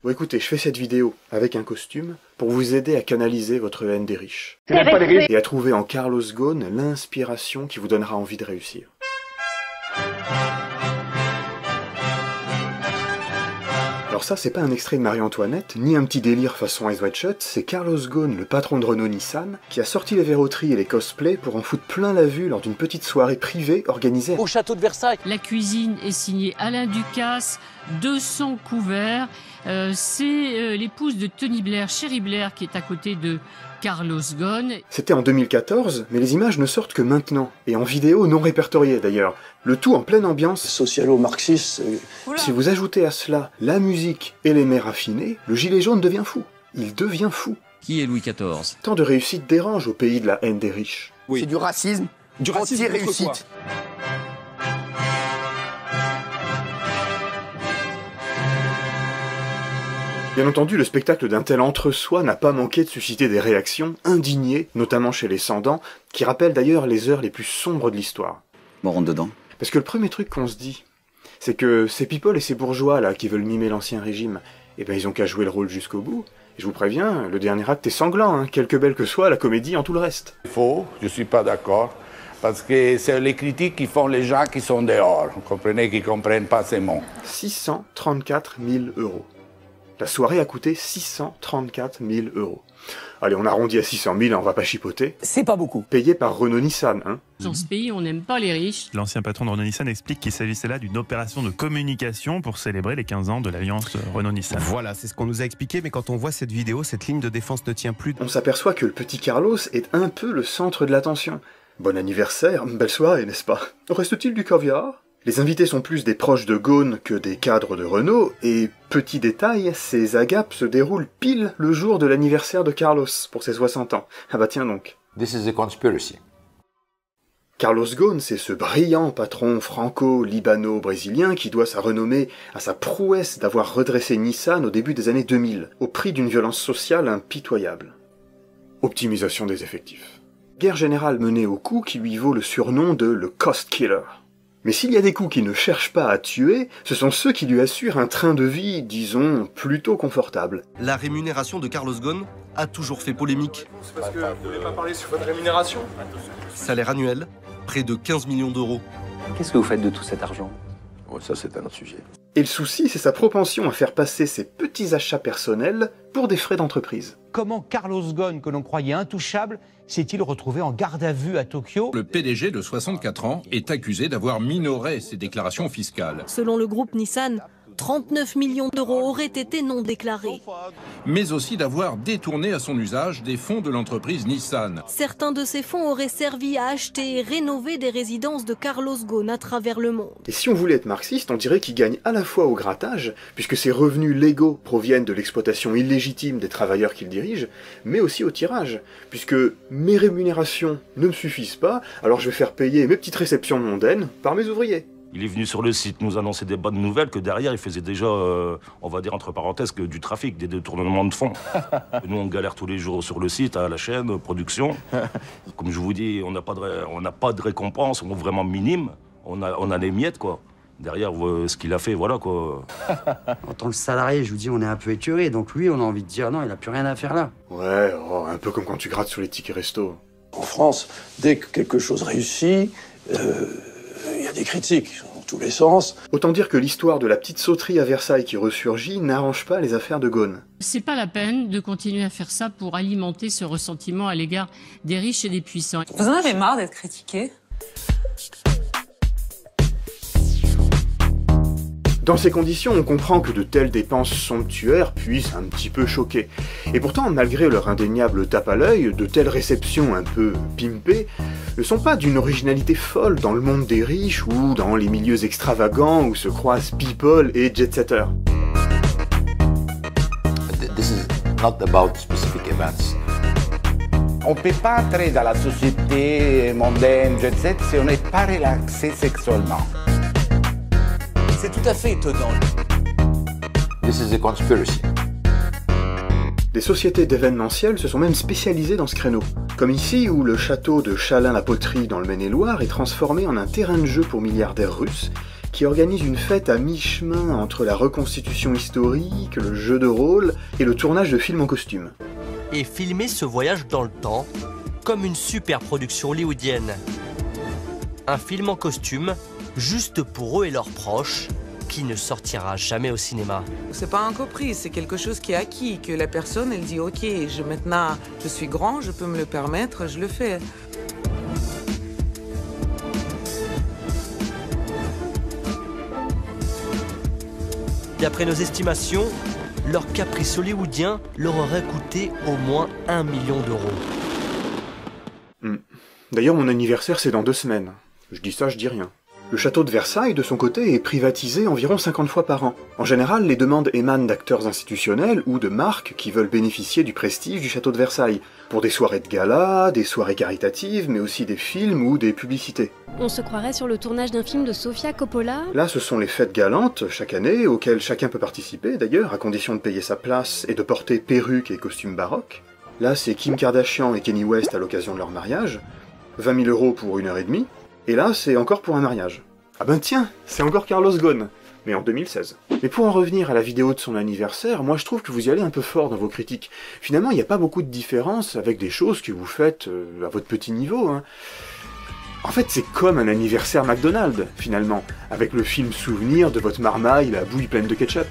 Bon écoutez, je fais cette vidéo avec un costume pour vous aider à canaliser votre haine des riches. Et à trouver en Carlos Ghosn l'inspiration qui vous donnera envie de réussir. Alors ça, c'est pas un extrait de Marie-Antoinette, ni un petit délire façon Eyes Wide Shut, c'est Carlos Ghosn, le patron de Renault-Nissan, qui a sorti les verroteries et les cosplays pour en foutre plein la vue lors d'une petite soirée privée organisée au château de Versailles. La cuisine est signée Alain Ducasse, 200 couverts. C'est l'épouse de Tony Blair, Cherie Blair, qui est à côté de Carlos Ghosn. C'était en 2014, mais les images ne sortent que maintenant, et en vidéo non répertoriée d'ailleurs. Le tout en pleine ambiance socialo-marxiste. Si vous ajoutez à cela la musique et les mets raffinés, le gilet jaune devient fou. Il devient fou. Qui est Louis XIV? Tant de réussite dérange au pays de la haine des riches. Oui. C'est du racisme anti-réussite. Bien entendu, le spectacle d'un tel entre-soi n'a pas manqué de susciter des réactions indignées, notamment chez les sans-dents, qui rappellent d'ailleurs les heures les plus sombres de l'histoire. Bon, rentre dedans. Parce que le premier truc qu'on se dit, c'est que ces people et ces bourgeois là qui veulent mimer l'ancien régime, eh ben ils ont qu'à jouer le rôle jusqu'au bout. Et je vous préviens, le dernier acte est sanglant, hein, quelque belle que soit la comédie en tout le reste. Faux, je suis pas d'accord, parce que c'est les critiques qui font les gens qui sont dehors, vous comprenez, qui comprennent pas ces mots. 634 000 €. La soirée a coûté 634 000 €. Allez, on arrondit à 600 000, on va pas chipoter. C'est pas beaucoup. Payé par Renault-Nissan, hein. Dans ce pays, on n'aime pas les riches. L'ancien patron de Renault-Nissan explique qu'il s'agissait là d'une opération de communication pour célébrer les 15 ans de l'alliance Renault-Nissan. Voilà, c'est ce qu'on nous a expliqué, mais quand on voit cette vidéo, cette ligne de défense ne tient plus. On s'aperçoit que le petit Carlos est un peu le centre de l'attention. Bon anniversaire, belle soirée, n'est-ce pas? Reste-t-il du caviar? Les invités sont plus des proches de Ghosn que des cadres de Renault, et petit détail, ces agapes se déroulent pile le jour de l'anniversaire de Carlos, pour ses 60 ans. Ah bah tiens donc. This is a conspiracy. Carlos Ghosn, c'est ce brillant patron franco-libano-brésilien qui doit sa renommée à sa prouesse d'avoir redressé Nissan au début des années 2000, au prix d'une violence sociale impitoyable. Optimisation des effectifs. Guerre générale menée au coup qui lui vaut le surnom de le cost killer. Mais s'il y a des coups qui ne cherchent pas à tuer, ce sont ceux qui lui assurent un train de vie, disons, plutôt confortable. La rémunération de Carlos Ghosn a toujours fait polémique. C'est parce que vous voulez pas parler sur votre rémunération? Salaire annuel, près de 15 millions d'euros. Qu'est-ce que vous faites de tout cet argent? Ouais, ça c'est un autre sujet. Et le souci, c'est sa propension à faire passer ses petits achats personnels pour des frais d'entreprise. Comment Carlos Ghosn, que l'on croyait intouchable, s'est-il retrouvé en garde à vue à Tokyo? Le PDG de 64 ans est accusé d'avoir minoré ses déclarations fiscales. Selon le groupe Nissan, 39 millions d'euros auraient été non déclarés. Mais aussi d'avoir détourné à son usage des fonds de l'entreprise Nissan. Certains de ces fonds auraient servi à acheter et rénover des résidences de Carlos Ghosn à travers le monde. Et si on voulait être marxiste, on dirait qu'il gagne à la fois au grattage, puisque ses revenus légaux proviennent de l'exploitation illégitime des travailleurs qu'il dirige, mais aussi au tirage, puisque mes rémunérations ne me suffisent pas, alors je vais faire payer mes petites réceptions mondaines par mes ouvriers. Il est venu sur le site nous annoncer des bonnes nouvelles que derrière il faisait déjà, on va dire entre parenthèses, que du trafic, des détournements de fonds. Nous on galère tous les jours sur le site, à la chaîne, production. Comme je vous dis, on n'a pas de récompense, on est vraiment minime. On a les miettes quoi. Derrière ce qu'il a fait, voilà quoi. En tant que salarié, je vous dis, on est un peu écœuré. Donc lui, on a envie de dire non, il a plus rien à faire là. Ouais, oh, un peu comme quand tu grattes sur les tickets resto. En France, dès que quelque chose réussit, il y a des critiques dans tous les sens. Autant dire que l'histoire de la petite sauterie à Versailles qui ressurgit n'arrange pas les affaires de Ghosn. C'est pas la peine de continuer à faire ça pour alimenter ce ressentiment à l'égard des riches et des puissants. Vous en avez marre d'être critiqué? Dans ces conditions, on comprend que de telles dépenses somptuaires puissent un petit peu choquer. Et pourtant, malgré leur indéniable tape à l'œil, de telles réceptions un peu pimpées ne sont pas d'une originalité folle dans le monde des riches ou dans les milieux extravagants où se croisent people et jet-setters. This is not about specific events. On ne peut pas entrer dans la société mondaine, jet set, si on n'est pas relaxé sexuellement. C'est tout à fait étonnant. This is a conspiracy. Des sociétés d'événementiel se sont même spécialisées dans ce créneau. Comme ici où le château de Chalain-la-Poterie dans le Maine-et-Loire est transformé en un terrain de jeu pour milliardaires russes qui organise une fête à mi-chemin entre la reconstitution historique, le jeu de rôle et le tournage de films en costume. Et filmer ce voyage dans le temps comme une super production hollywoodienne. Un film en costume, juste pour eux et leurs proches, qui ne sortira jamais au cinéma. C'est pas un caprice, c'est quelque chose qui est acquis, que la personne, elle dit « Ok, maintenant, je suis grand, je peux me le permettre, je le fais ». D'après nos estimations, leur caprice hollywoodien leur aurait coûté au moins 1 million d'euros. D'ailleurs, mon anniversaire, c'est dans 2 semaines. Je dis ça, je dis rien. Le château de Versailles, de son côté, est privatisé environ 50 fois par an. En général, les demandes émanent d'acteurs institutionnels ou de marques qui veulent bénéficier du prestige du château de Versailles, pour des soirées de gala, des soirées caritatives, mais aussi des films ou des publicités. On se croirait sur le tournage d'un film de Sofia Coppola. Là, ce sont les fêtes galantes, chaque année, auxquelles chacun peut participer, d'ailleurs, à condition de payer sa place et de porter perruque et costumes baroques. Là, c'est Kim Kardashian et Kanye West à l'occasion de leur mariage, 20 000 € pour 1h30, et là, c'est encore pour un mariage. Ah ben tiens, c'est encore Carlos Ghosn, mais en 2016. Mais pour en revenir à la vidéo de son anniversaire, moi je trouve que vous y allez un peu fort dans vos critiques. Finalement, il n'y a pas beaucoup de différence avec des choses que vous faites à votre petit niveau, hein. En fait, c'est comme un anniversaire McDonald's, finalement, avec le film souvenir de votre marmaille, la bouille pleine de ketchup.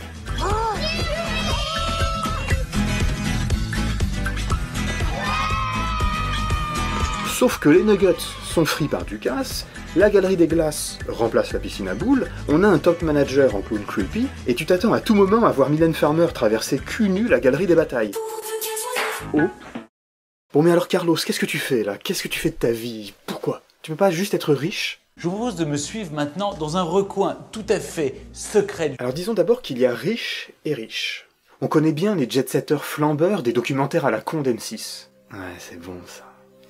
Sauf que les nuggets sont frits par Ducasse, la galerie des glaces remplace la piscine à boules, on a un top manager en clown creepy, et tu t'attends à tout moment à voir Mylène Farmer traverser cul nu la galerie des batailles. Oh. Bon mais alors Carlos, qu'est-ce que tu fais là? Qu'est-ce que tu fais de ta vie? Pourquoi? Tu peux pas juste être riche? Je vous propose de me suivre maintenant dans un recoin tout à fait secret. Alors disons d'abord qu'il y a riche et riche. On connaît bien les jet-setters flambeurs des documentaires à la con d'M6. Ouais, c'est bon ça.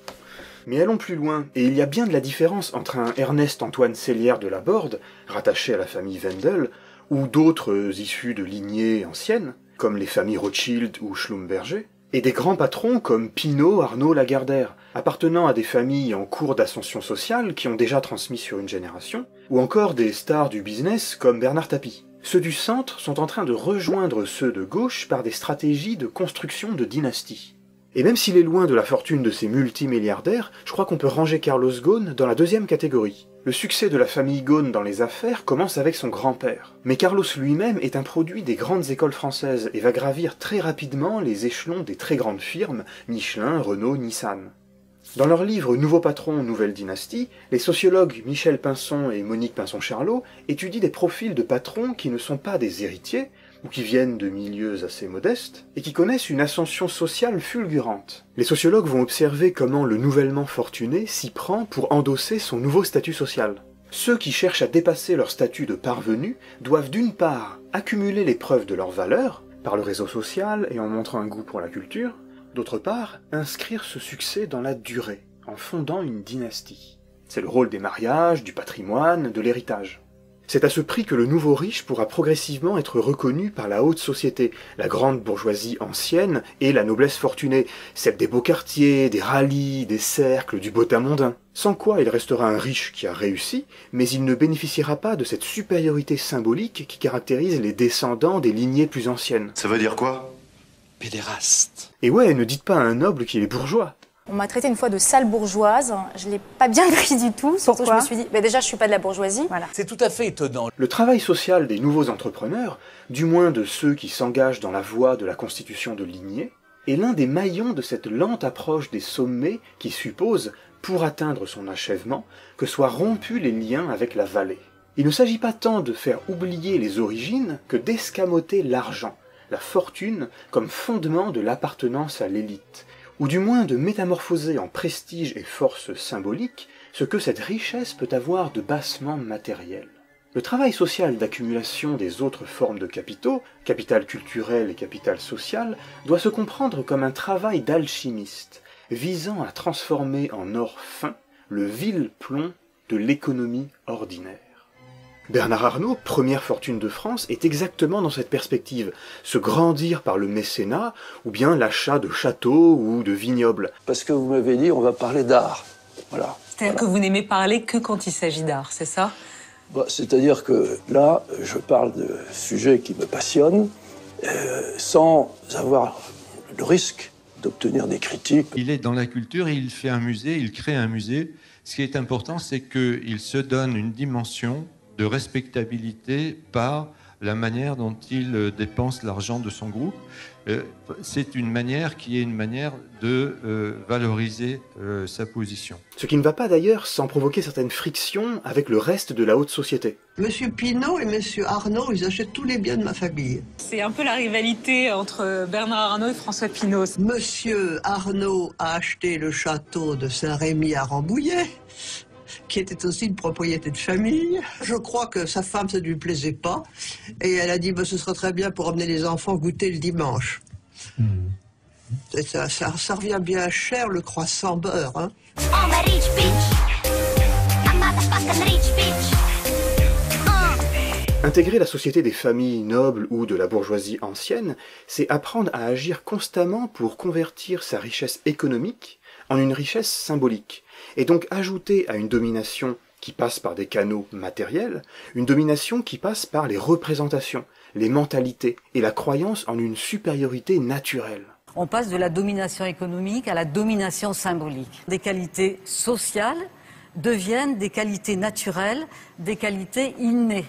Mais allons plus loin, et il y a bien de la différence entre un Ernest-Antoine Sellière de Laborde, rattaché à la famille Wendel, ou d'autres issus de lignées anciennes, comme les familles Rothschild ou Schlumberger, et des grands patrons comme Pinault, Arnault, Lagardère, appartenant à des familles en cours d'ascension sociale qui ont déjà transmis sur une génération, ou encore des stars du business comme Bernard Tapie. Ceux du centre sont en train de rejoindre ceux de gauche par des stratégies de construction de dynasties. Et même s'il est loin de la fortune de ces multimilliardaires, je crois qu'on peut ranger Carlos Ghosn dans la deuxième catégorie. Le succès de la famille Ghosn dans les affaires commence avec son grand-père. Mais Carlos lui-même est un produit des grandes écoles françaises et va gravir très rapidement les échelons des très grandes firmes, Michelin, Renault, Nissan. Dans leur livre Nouveau patron, nouvelle dynastie, les sociologues Michel Pinson et Monique Pinson-Charlot étudient des profils de patrons qui ne sont pas des héritiers, ou qui viennent de milieux assez modestes, et qui connaissent une ascension sociale fulgurante. Les sociologues vont observer comment le nouvellement fortuné s'y prend pour endosser son nouveau statut social. Ceux qui cherchent à dépasser leur statut de parvenu doivent d'une part accumuler les preuves de leur valeur, par le réseau social et en montrant un goût pour la culture, d'autre part inscrire ce succès dans la durée, en fondant une dynastie. C'est le rôle des mariages, du patrimoine, de l'héritage. C'est à ce prix que le nouveau riche pourra progressivement être reconnu par la haute société, la grande bourgeoisie ancienne et la noblesse fortunée, celle des beaux quartiers, des rallyes, des cercles, du beau teint mondain. Sans quoi il restera un riche qui a réussi, mais il ne bénéficiera pas de cette supériorité symbolique qui caractérise les descendants des lignées plus anciennes. Ça veut dire quoi? Pédéraste. Et ouais, ne dites pas à un noble qu'il est bourgeois. On m'a traité une fois de sale bourgeoise, je l'ai pas bien pris du tout, surtout je me suis dit, déjà je suis pas de la bourgeoisie. Voilà. C'est tout à fait étonnant. Le travail social des nouveaux entrepreneurs, du moins de ceux qui s'engagent dans la voie de la constitution de lignée, est l'un des maillons de cette lente approche des sommets qui suppose, pour atteindre son achèvement, que soient rompus les liens avec la vallée. Il ne s'agit pas tant de faire oublier les origines que d'escamoter l'argent, la fortune comme fondement de l'appartenance à l'élite, ou du moins de métamorphoser en prestige et force symbolique ce que cette richesse peut avoir de bassement matériel. Le travail social d'accumulation des autres formes de capitaux, capital culturel et capital social, doit se comprendre comme un travail d'alchimiste, visant à transformer en or fin le vil plomb de l'économie ordinaire. Bernard Arnault, première fortune de France, est exactement dans cette perspective, se grandir par le mécénat, ou bien l'achat de châteaux ou de vignobles. Parce que vous m'avez dit, on va parler d'art. Voilà. C'est-à-dire que vous n'aimez parler que quand il s'agit d'art, c'est ça? C'est-à-dire que là, je parle de sujets qui me passionnent, sans avoir le risque d'obtenir des critiques. Il est dans la culture et il fait un musée, il crée un musée. Ce qui est important, c'est qu'il se donne une dimension de respectabilité par la manière dont il dépense l'argent de son groupe. C'est une manière qui est une manière de valoriser sa position. Ce qui ne va pas d'ailleurs sans provoquer certaines frictions avec le reste de la haute société. Monsieur Pinault et Monsieur Arnault, ils achètent tous les biens de ma famille. C'est un peu la rivalité entre Bernard Arnault et François Pinault. Monsieur Arnault a acheté le château de Saint-Rémy à Rambouillet, qui était aussi une propriété de famille. Je crois que sa femme, ça ne lui plaisait pas. Et elle a dit, ce serait très bien pour emmener les enfants goûter le dimanche. Et ça revient bien cher, le croissant beurre. Hein. Intégrer la société des familles nobles ou de la bourgeoisie ancienne, c'est apprendre à agir constamment pour convertir sa richesse économique en une richesse symbolique, et donc ajouter à une domination qui passe par des canaux matériels, une domination qui passe par les représentations, les mentalités et la croyance en une supériorité naturelle. On passe de la domination économique à la domination symbolique. Des qualités sociales deviennent des qualités naturelles, des qualités innées.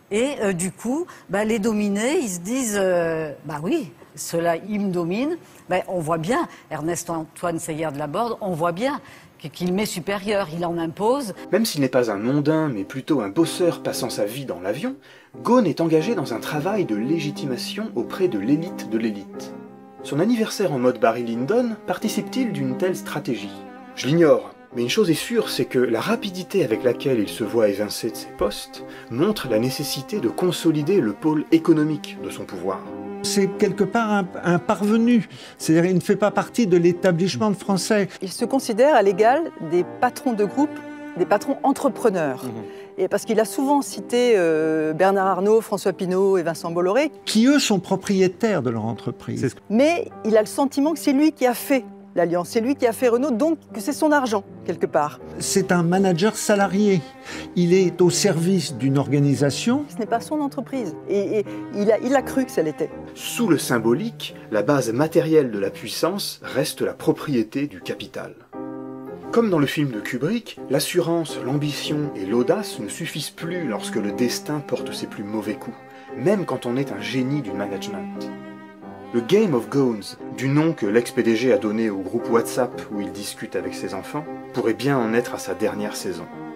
Et du coup, les dominés, ils se disent, oui, ceux-là, ils me dominent. On voit bien, Ernest-Antoine Seillière de Laborde, on voit bien qu'il m'est supérieur, il en impose. Même s'il n'est pas un mondain, mais plutôt un bosseur passant sa vie dans l'avion, Ghosn est engagé dans un travail de légitimation auprès de l'élite de l'élite. Son anniversaire en mode Barry Lyndon participe-t-il d'une telle stratégie? Je l'ignore, mais une chose est sûre, c'est que la rapidité avec laquelle il se voit évincé de ses postes montre la nécessité de consolider le pôle économique de son pouvoir. C'est quelque part un parvenu, c'est-à-dire il ne fait pas partie de l'établissement français. Il se considère à l'égal des patrons de groupe, des patrons entrepreneurs. Et parce qu'il a souvent cité Bernard Arnault, François Pinault et Vincent Bolloré. Qui eux sont propriétaires de leur entreprise. Mais il a le sentiment que c'est lui qui a fait l'alliance, c'est lui qui a fait Renault, donc que c'est son argent, quelque part. C'est un manager salarié. Il est au service d'une organisation. Ce n'est pas son entreprise. Et il a cru que ça l'était. Sous le symbolique, la base matérielle de la puissance reste la propriété du capital. Comme dans le film de Kubrick, l'assurance, l'ambition et l'audace ne suffisent plus lorsque le destin porte ses plus mauvais coups, même quand on est un génie du management. Le Game of Ghosn, du nom que l'ex-PDG a donné au groupe WhatsApp où il discute avec ses enfants, pourrait bien en être à sa dernière saison.